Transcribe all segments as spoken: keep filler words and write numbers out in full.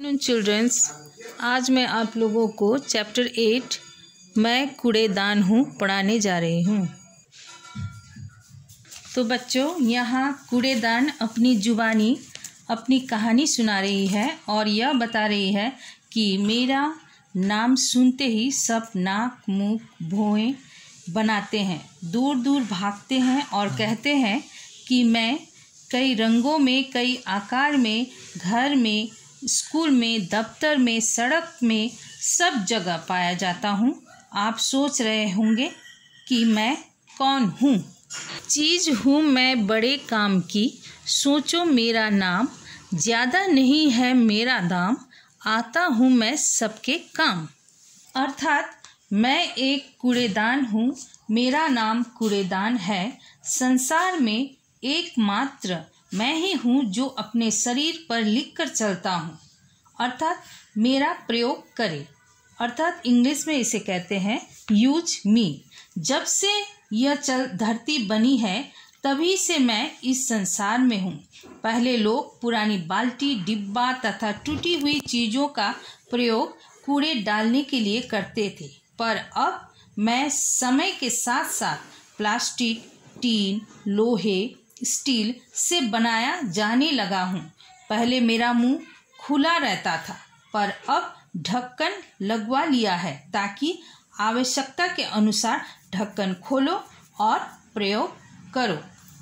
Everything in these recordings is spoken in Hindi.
चिल्ड्रंस, आज मैं आप लोगों को चैप्टर एट मैं कूड़ेदान हूँ पढ़ाने जा रही हूँ। तो बच्चों, यहाँ कूड़ेदान अपनी जुबानी अपनी कहानी सुना रही है और यह बता रही है कि मेरा नाम सुनते ही सब नाक मुंह भौएं बनाते हैं, दूर दूर भागते हैं और कहते हैं कि मैं कई रंगों में, कई आकार में, घर में, स्कूल में, दफ्तर में, सड़क में, सब जगह पाया जाता हूँ। आप सोच रहे होंगे कि मैं कौन हूँ। चीज़ हूँ मैं बड़े काम की, सोचो मेरा नाम, ज़्यादा नहीं है मेरा दाम, आता हूँ मैं सबके काम। अर्थात मैं एक कूड़ेदान हूँ, मेरा नाम कूड़ेदान है। संसार में एकमात्र मैं ही हूँ जो अपने शरीर पर लिखकर चलता हूँ, अर्थात मेरा प्रयोग करे। अर्थात इंग्लिश में इसे कहते हैं यूज मी। जब से यह चल धरती बनी है तभी से मैं इस संसार में हूँ। पहले लोग पुरानी बाल्टी, डिब्बा तथा टूटी हुई चीज़ों का प्रयोग कूड़े डालने के लिए करते थे, पर अब मैं समय के साथ साथ प्लास्टिक, टीन, लोहे, स्टील से बनाया जाने लगा हूँ। पहले मेरा मुंह खुला रहता था, पर अब ढक्कन लगवा लिया है ताकि आवश्यकता के अनुसार ढक्कन खोलो और प्रयोग करो।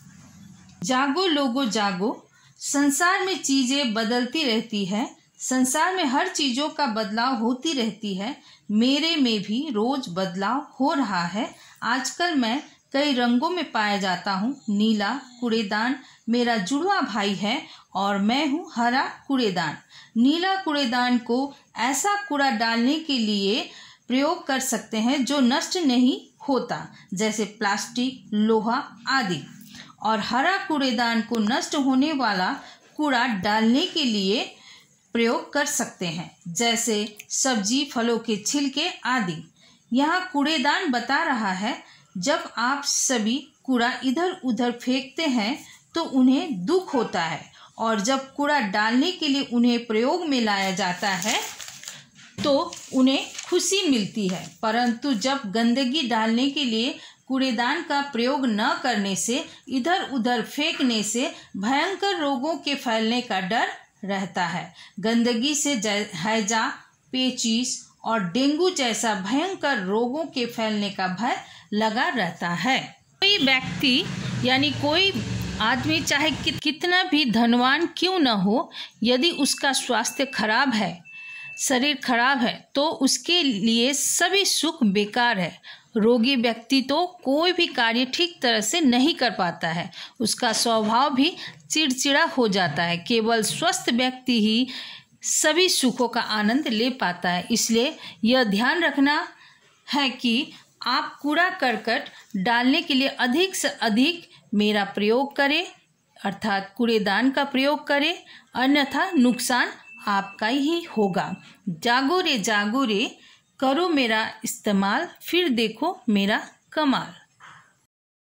जागो लोगो जागो, संसार में चीज़ें बदलती रहती है, संसार में हर चीज़ों का बदलाव होती रहती है। मेरे में भी रोज बदलाव हो रहा है। आजकल मैं कई रंगों में पाया जाता हूँ। नीला कूड़ेदान मेरा जुड़वा भाई है और मैं हूँ हरा कूड़ेदान। नीला कूड़ेदान को ऐसा कूड़ा डालने के लिए प्रयोग कर सकते हैं जो नष्ट नहीं होता, जैसे प्लास्टिक, लोहा आदि, और हरा कूड़ेदान को नष्ट होने वाला कूड़ा डालने के लिए प्रयोग कर सकते हैं, जैसे सब्जी, फलों के छिलके आदि। यहाँ कूड़ेदान बता रहा है जब आप सभी कूड़ा इधर उधर फेंकते हैं तो उन्हें दुख होता है, और जब कूड़ा डालने के लिए उन्हें प्रयोग में लाया जाता है तो उन्हें खुशी मिलती है। परंतु जब गंदगी डालने के लिए कूड़ेदान का प्रयोग न करने से, इधर उधर फेंकने से भयंकर रोगों के फैलने का डर रहता है। गंदगी से हैजा, पेचिश और डेंगू जैसा भयंकर रोगों के फैलने का भय लगा रहता है। कोई व्यक्ति यानी कोई आदमी चाहे कि, कितना भी धनवान क्यों न हो, यदि उसका स्वास्थ्य खराब है, शरीर खराब है, तो उसके लिए सभी सुख बेकार है। रोगी व्यक्ति तो कोई भी कार्य ठीक तरह से नहीं कर पाता है, उसका स्वभाव भी चिड़चिड़ा हो जाता है। केवल स्वस्थ व्यक्ति ही सभी सुखों का आनंद ले पाता है। इसलिए यह ध्यान रखना है कि आप कूड़ा करकट डालने के लिए अधिक से अधिक मेरा प्रयोग करें, अर्थात कूड़ेदान का प्रयोग करें, अन्यथा नुकसान आपका ही होगा। जागो रे जागो रे, करो मेरा इस्तेमाल, फिर देखो मेरा कमाल।